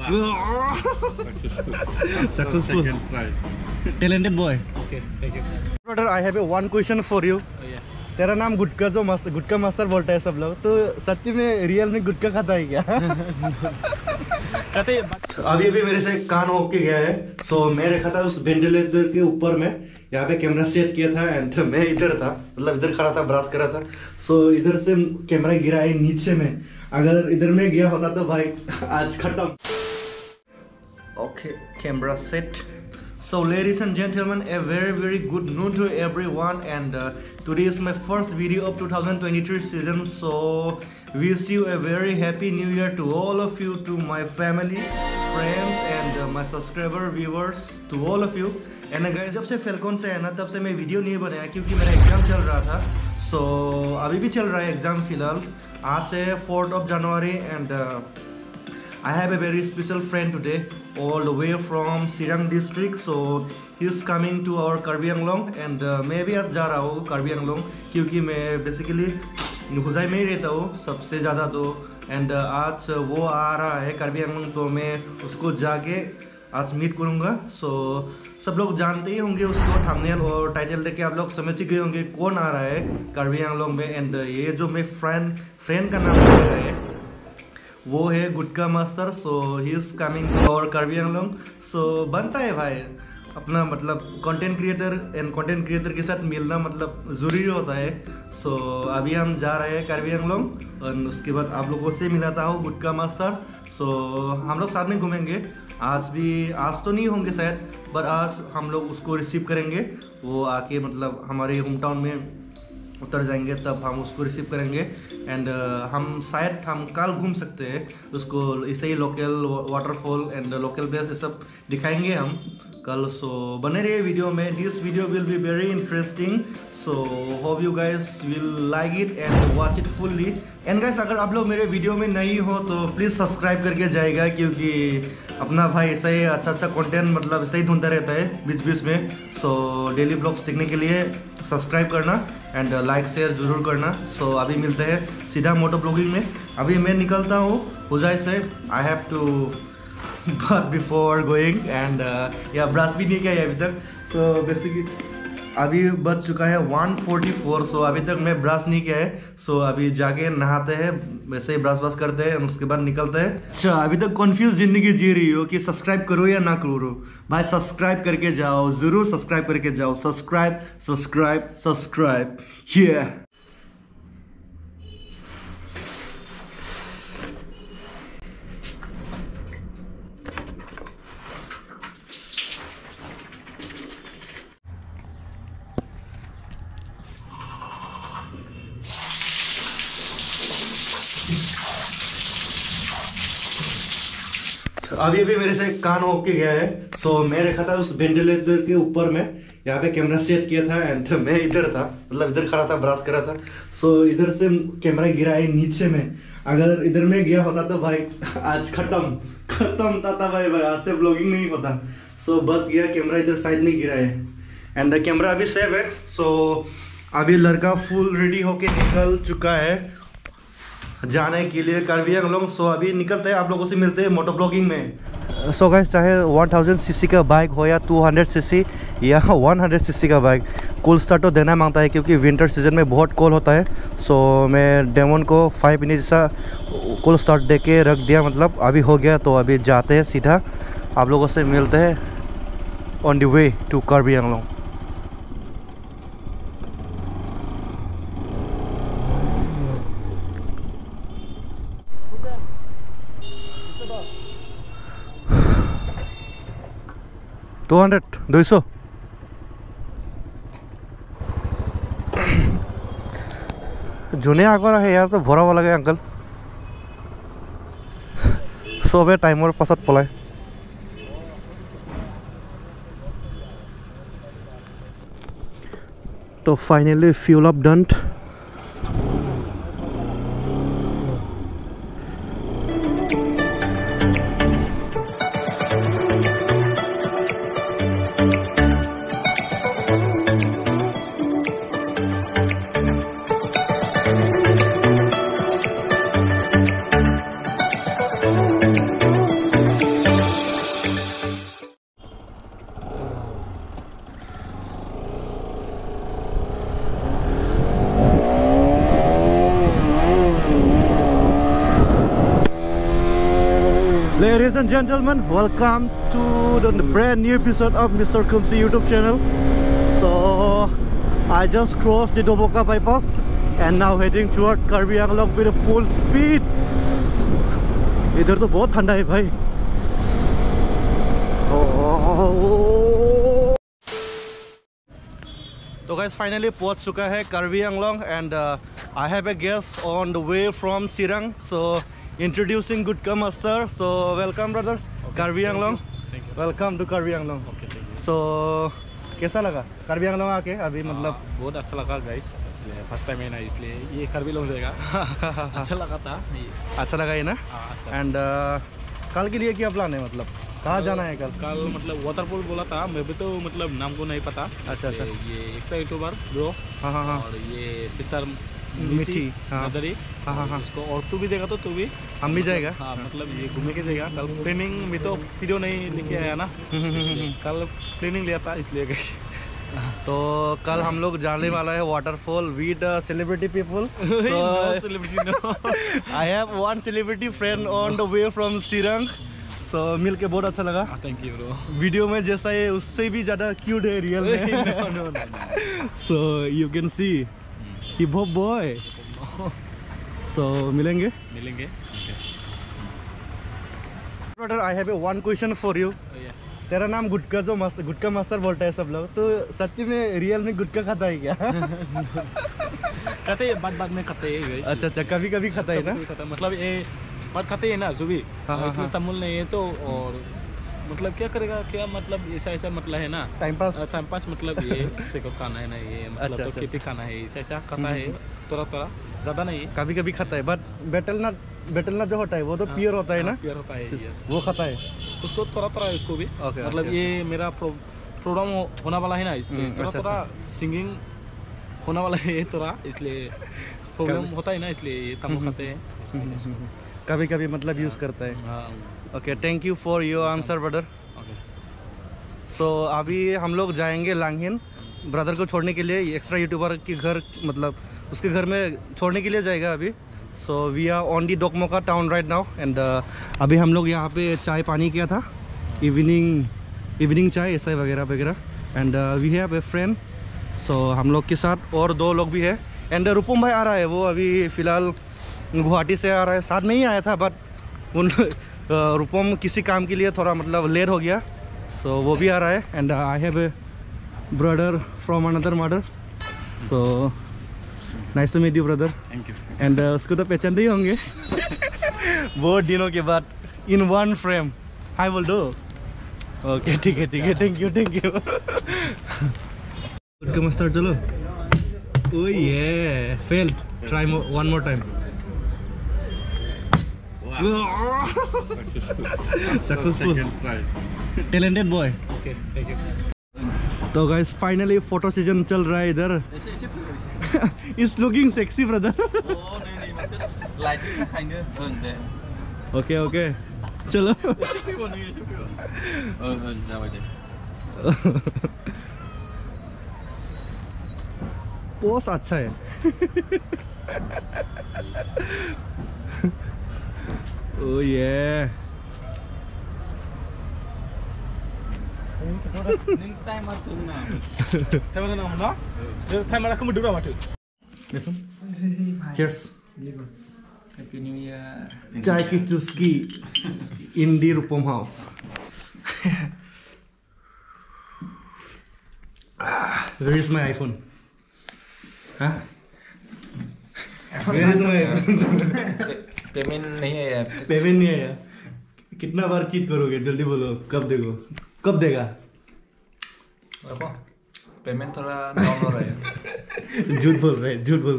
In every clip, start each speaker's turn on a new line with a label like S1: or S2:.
S1: Successful.
S2: Second try.
S1: Talented boy.
S2: Okay, thank you.
S1: Brother, I have a one question for you.
S2: Yes.
S1: तेरा नाम गुटका जो मस्त गुटका master बोलता है सब लोग, तो सच्ची में रियल में गुटका खाता है क्या?
S2: कहते
S1: अभी भी मेरे से कान होके गया है, सो मैं रखा था उस वेंटिलेटर के ऊपर में, यहाँ पे कैमरा सेट किया था एंड मैं इधर था, मतलब इधर खड़ा था, ब्रश कर रहा था, सो इधर से कैमरा गिरा है नीचे में, अगर इधर में गया होता तो भाई आज खत्म। Okay, camera set. So ladies and gentlemen, a very good noon to everyone, and today is my first video of 2023 season, so wish you a very happy new year to all of you, to my family, friends and my subscriber viewers, to all of you. And guys, जब से Falcon से है ना, तब से मैं video नहीं बनाया क्योंकि मेरा एग्जाम चल रहा था, so अभी भी चल रहा है एग्जाम फिलहाल, आज से 4th of January, and I have a very special friend today, all the way from Sirang district, so he's coming to our Karbi Anglong, and मैं भी आज जा रहा हूँ Karbi Anglong क्योंकि मैं basically हुजाई में ही रहता हूँ सबसे ज़्यादा तो, and आज वो आ रहा है Karbi Anglong, तो मैं उसको जाके आज मीट करूँगा। सो सब लोग जानते ही होंगे उसको, थंबनेल और टाइटल देख के आप लोग समझ ही गए होंगे कौन आ रहा है Karbi Anglong में, एंड ये जो मैं फ्रेंड का नाम ले रहा है वो है Gutka master, so he is coming to our Karbi Anglong. So बनता है भाई अपना, मतलब content creator and content creator के साथ मिलना मतलब ज़रूरी होता है। सो अभी हम जा रहे हैं कार्बी आंगलोंग और उसके बाद आप लोगों से मिलाता हूँ गुटका मास्टर। सो हम लोग साथ में घूमेंगे, आज तो नहीं होंगे शायद, पर आज हम लोग उसको रिसीव करेंगे, वो आके मतलब हमारे होम टाउन में उतर जाएंगे, तब हम उसको रिसीव करेंगे, एंड हम कल घूम सकते हैं उसको, ऐसे ही local waterfall and local place ये सब दिखाएंगे हम कल। सो बने रहिए वीडियो में, this video will be very interesting, so hope you guys will like it and watch it fully. And guys, अगर आप लोग मेरे वीडियो में नहीं हो तो प्लीज़ सब्सक्राइब करके जाएगा, क्योंकि अपना भाई ऐसा ही अच्छा कंटेंट मतलब ऐसा ही ढूंढता रहता है बीच बीच में। सो डेली ब्लॉग्स देखने के लिए सब्सक्राइब करना एंड लाइक शेयर जरूर करना। सो अभी मिलते हैं सीधा मोटो ब्लॉगिंग में। अभी मैं निकलता हूँ हुजाई से, I have to but before going, and या ब्रश भी नहीं किया है अभी तक। सो बेसिकली अभी बज चुका है 1:44, सो अभी तक मैं ब्रश नहीं किया है। सो अभी जाके नहाते हैं, वैसे ही ब्रश करते हैं, उसके बाद निकलते हैं। अच्छा, अभी तक कंफ्यूज जिंदगी जी रही हो कि सब्सक्राइब करो या ना करो, भाई सब्सक्राइब करके जाओ, जरूर सब्सक्राइब करके जाओ, सब्सक्राइब ये। अभी भी मेरे से कान होके गया है, सो मैं रखा था उस वेंटिलेटर के ऊपर में, यहाँ पे कैमरा सेट किया था एंड मैं इधर था, मतलब इधर खड़ा था, ब्रश कर रहा था, सो इधर से कैमरा गिरा है नीचे में, अगर इधर में गया होता तो भाई आज खत्म था भाई आज से ब्लॉगिंग नहीं होता। सो बच गया, कैमरा इधर साइड में गिरा है एंड कैमरा अभी सेव है। सो अभी लड़का फुल रेडी होके निकल चुका है जाने के लिए कार्बी आंगलोंग। सो अभी निकलते हैं, आप लोगों से मिलते हैं मोटो ब्लॉगिंग में। सो गाइस, चाहे 1000 सीसी का बाइक हो या 200 सीसी या 100 सीसी का बाइक, कूल स्टार्ट तो देना मांगता है क्योंकि विंटर सीजन में बहुत कोल्ड होता है। सो मैं डेमन को 5 मिनट जैसा कूल स्टार्ट दे के रख दिया, मतलब अभी हो गया। तो अभी जाते हैं सीधा, आप लोगों से मिलते हैं on the way to Karbi Anglong. $200 200 জোনে আগৰ আহে ইয়াৰ তো ভৰাব লাগে আঙ্কল, চবে টাইমৰ পাছত পলায়। তো finally fuel up done. Ladies and gentlemen, welcome to the brand new episode of Mr. Kumsi YouTube channel. So I just crossed the Doboka bypass and now heading toward Karbi Anglong with a full speed. इधर तो बहुत ठंडा है भाई. तो guys, finally पहुंच चुका है Karbi Anglong and I have a guest on the way from Sirang. So introducing Gutka Master. So welcome brother. Okay, Karbi Anglong.
S2: Thank you.
S1: Welcome to Karbi Anglong.
S2: Okay, thank you.
S1: So कैसा लगा Karbi Anglong आके अभी मतलब?
S2: बहुत अच्छा लगा guys, इसलिए first time है ना, इसलिए ये Karbi Anglong जाएगा. अच्छा लगा था.
S1: अच्छा लगा ये ना?
S2: अच्छा.
S1: एंड कल के लिए क्या प्लान है, मतलब कहाँ जाना है कल?
S2: कल मतलब वाटरफॉल बोला था, मैं भी तो मतलब नाम को नहीं पता.
S1: अच्छा अच्छा.
S2: ये एक्स्ट्रा यूट्यूबर ब्रो.
S1: हाँ हाँ हाँ.
S2: और ये सिस्टर
S1: मिठी. हाँ हाँ हाँ.
S2: इसको और तू भी जाएगा तो तू भी.
S1: हम भी जाएगा.
S2: हाँ मतलब ये घूमने के जाएगा. कल प्लानिंग में तो वीडियो नहीं लेके आया ना, कल प्लानिंग लिया था इसलिए गए.
S1: तो कल हम लोग जाने वाला है waterfall with celebrity people. I have one celebrity friend on the way from Sirang. So मिल के बहुत अच्छा लगा.
S2: Thank you bro.
S1: वीडियो में जैसा है उससे भी ज़्यादा क्यूट है रियल में. So you can see hip hop boy. So मिलेंगे. Brother, I have one question for you. तेरा नाम गुटका जो मस्त गुटका मास्टर बोलता है सब लोग, तो सच्ची में रियल में गुटका खाता है क्या?
S2: खाते हैं, बाद में खाते हैं.
S1: अच्छा अच्छा, कभी कभी खाता है ना.
S2: मतलब ये बात खाते हैं ना जो भी. इसलिए तमिल नहीं है तो, और मतलब क्या करेगा, क्या मतलब ऐसा मतलब है ना, टाइम पास मतलब ये को खाना है ना, ये मतलब तो खेती खाना है, ऐसा खाता है थोड़ा ज़्यादा नहीं. कभी
S1: कभी खाता है. बट बेटलना जो होता है वो तो प्योर होता है ना.
S2: प्योर होता है,
S1: वो खाता है.
S2: उसको थोड़ा इसको भी. मतलब ये मेरा प्रोग्राम होने वाला है ना, इसलिए थोड़ा सिंगिंग होने वाला है थोड़ा, इसलिए प्रॉब्लम होता है ना, इसलिए ये तमिल खाते हैं.
S1: कभी कभी मतलब यूज़ करता है. Okay, thank you for your answer brother. So अभी हम लोग जाएंगे लांगहिन ब्रदर को छोड़ने के लिए. एक्स्ट्रा यूट्यूबर के घर, मतलब उसके घर में छोड़ने के लिए जाएगा अभी. So we are on the Dokmoka town right now. And अभी हम लोग यहाँ पे चाय पानी किया था, इवनिंग चाय ऐसा वगैरह. And we have a friend. So हम लोग के साथ और दो लोग भी है. एंड रूपम भाई आ रहा है, वो अभी फ़िलहाल गुवाहाटी से आ रहा है. साथ में ही आया था बट उन रूपम किसी काम के लिए थोड़ा मतलब लेट हो गया. सो वो भी आ रहा है. And I have a brother from another mother. So nice to meet you brother.
S2: Thank you.
S1: And उसको तो पहचानते ही होंगे बहुत दिनों के बाद इन वन फ्रेम. हाय बोल दो. ओके ठीक है. Thank you. गुटका मास्टर चलो. ओह ये फेल. Try one more time. Successful. Talented boy.
S2: Okay, thank you.
S1: तो गाइस फाइनली फोटो सीजन चल रहा है इधर. Is looking sexy brother. Okay चलो. पोस्ट अच्छा है. ओह ये Cheers.
S2: Happy New Year.
S1: Chai ki chusky in the Rupam house. Where is my iPhone? Huh? Where is my iPhone?
S2: Payment नहीं है यार.
S1: पेमेंट नहीं है यार. कितना बार चीट करोगे, जल्दी बोलो. कब देगा?
S2: पेमेंट थोड़ा डाउन हो रहा है.
S1: झूठ बोल रहे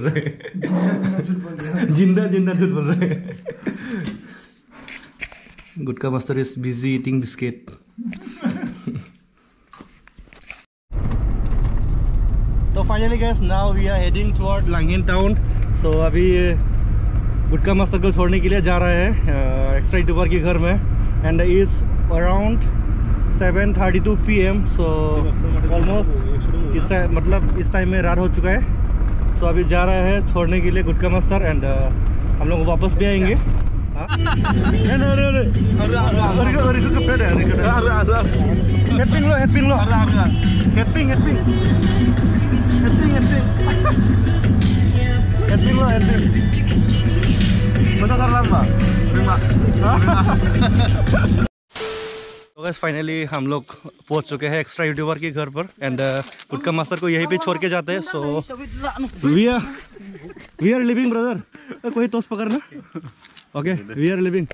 S1: जिंदा झूठ बोल रहे. Gutka master is busy eating biscuit. तो finally guys, now we are heading toward Langhin town. So अभी गुटका मास्टर को छोड़ने के लिए जा रहा है एक्स्ट्रा यूट्यूबर के घर में. And is around 7:32 PM. So almost इस टाइम में रात हो चुका है. सो अभी जा रहा है छोड़ने के लिए गुटका मास्टर. एंड हम लोग वापस भी आएंगे Hari ke kepret ya, hari ke. Headping lo. Headping. Masa lama. तो गाइस फाइनली हम लोग पहुंच चुके हैं एक्स्ट्रा यूट्यूबर के घर पर एंड गुटका मास्टर को यहीं पे छोड़ के जाते हैं. So we are leaving brother. कोई तोस पकड़ना. Okay we are leaving.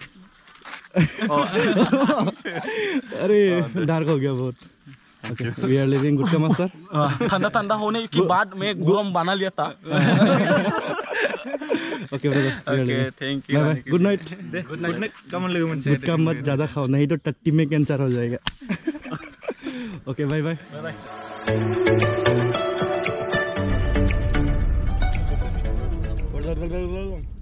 S1: अरे डार्क हो गया बहुत. Okay we are leaving Gutka master.
S2: ठंडा होने के बाद मैं गरम बना लिया था.
S1: Okay brother. Okay thank you. Good night. कम लगे मुझे. गुटका मत ज्यादा खाओ नहीं तो टट्टी में कैंसर हो जाएगा. Okay bye bye.